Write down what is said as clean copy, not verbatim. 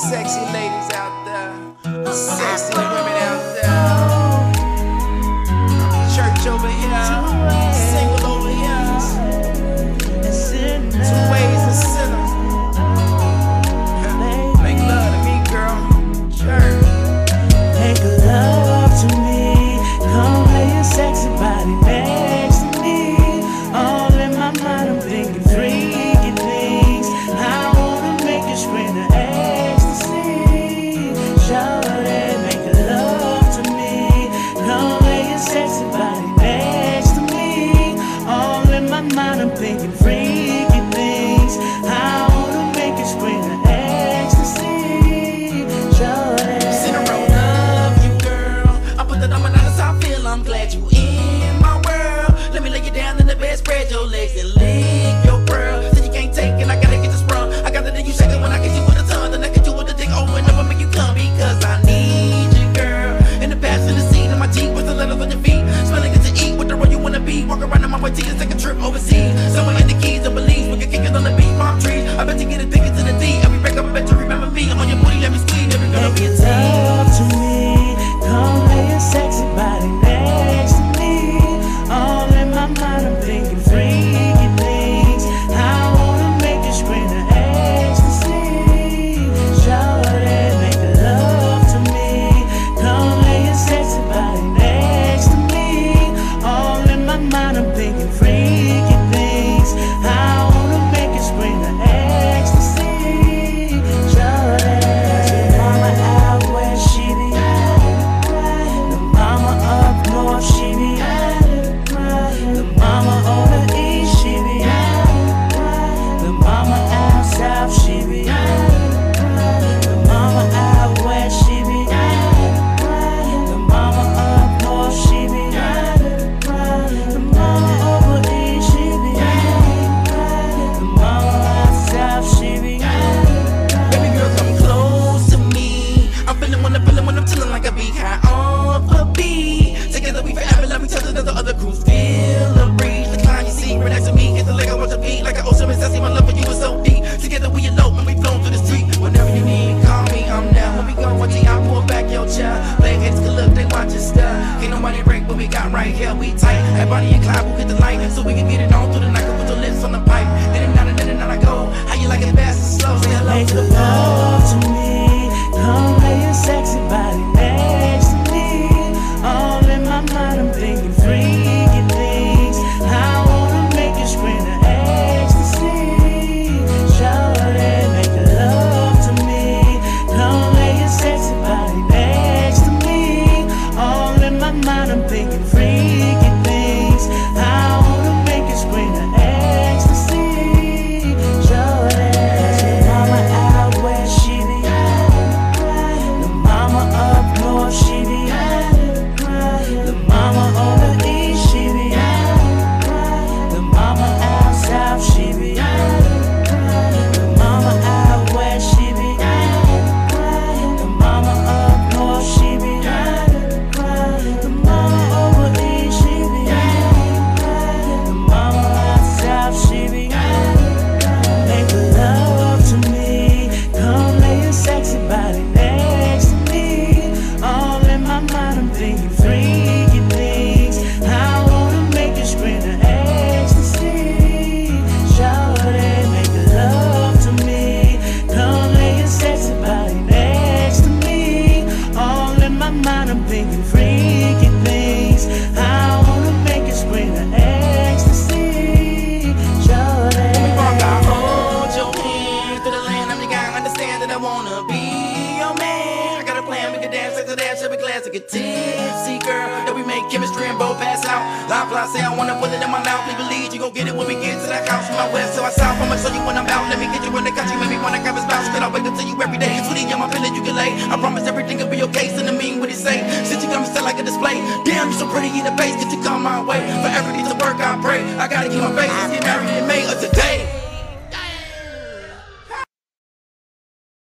sexy ladies out there, sexy women out there. Church over here, single over here. Two ways to Sinna. Make love to me, girl. Church. Make love to me. Come lay your sexy body next to me. All in my mind, I'm thinking freaky things. I wanna make you scream the ecstasy. Shawty, make love to me. Come lay your sexy body next to me. All in my mind, I'm thinking freaky things. I wanna make you scream the ecstasy. Shawty. I'm glad you in my world. Let me lay you down in the bed, spread your legs and lick your pearl. Said you can't take it, I gotta get this sprung. I gotta let you shake it when I get you with a tongue. Then I get you with a dick over and over, make you come because I need you, girl. In the passenger seat of my Jeep with the letters on your feet, smelling good to eat. What the road you wanna be? Walk around in my white tees, take a trip overseas. Somewhere in the Keys of Belize, we can kick it on the beach, palm trees. I bet you get addicted to the D. Every break up, I bet you remember me. I'm on your booty, let me squeeze. Every girl Make be a love to me. Come lay your sexy body next to me. All in my mind, I'm thinking freaky things. I wanna make you scream the ecstasy. Shawty, make love to me. Come lay your sexy body next to me. All in my mind, I'm thinking freaky things. I wanna make you scream the ecstasy. Shawty, mama out where she be. The mama up north, she be. The mama on the east, she be. The mama out south, she be. The mama out west, she be. The mama up north, she be. The mama over east, she be. The mama out south, she be. Baby girl, come close to me. I'm feeling when I'm chilling like a bee high off a bee. Together we forever love each other, the other crews feel a breeze. The climb you see, relax to me, get the leg I want to be. Like an ocean is sassy, my love for you is so deep. Together we elope and we flow through the street. Whenever you need, call me, I'm down. When we go, watch it, I'll pull back your child. Play heads can look, they watch us stuff. Can't nobody break what we got right here, we tight. Hey, Bonnie and Clyde will get the light, so we can get it on through the night. Put your lips on the pipe, then and out I go. How you like it fast and slow? Say hello Make to the love to me. Come lay your sexy body next to me. All in my mind, I'm thinking freaky things. I wanna make you scream the ecstasy. Shawty, make love to me. Come lay your sexy body next to me. All in my mind, I'm thinking freaky things. I wanna make you scream the ecstasy. Shawty, mama out where she be. The mama up north, she be. The mama on the east, she be. The mama out south, she be. The mama out west, she be. The mama up north, she be. The mama over east, she be. The mama out south, she be. Make love to me. Come lay your sexy body next to me. All in my mind, I'm thinking freaky things. I wanna make you scream the ecstasy. Shawty, make love to me. Come lay your sexy body next to me. All in my mind, I'm thinking freaky things. I wanna make you scream the ecstasy. Shawty. I hold your hand through the land. I'm the guy, understand that I wanna be your man. I got a plan, we can dance, sex to dance, should be class, get tipsy, girl. That we make chemistry and both pass out. Line fly, say I wanna put it in my mouth. Please believe you gon' get it when we get to that house. From my west to my south, I'ma show you when I'm out. Let me get you in the country, make me wanna grab his spouse. Can I wake up to you every day? Sweetie, you're my feeling you can lay. I promise everything will be okay. Send to me what he say. Since you got me set like a display. Damn, you so pretty in the face. Get you come my way. For everything to work, I pray. I gotta keep my faith. Let's get married in May of today.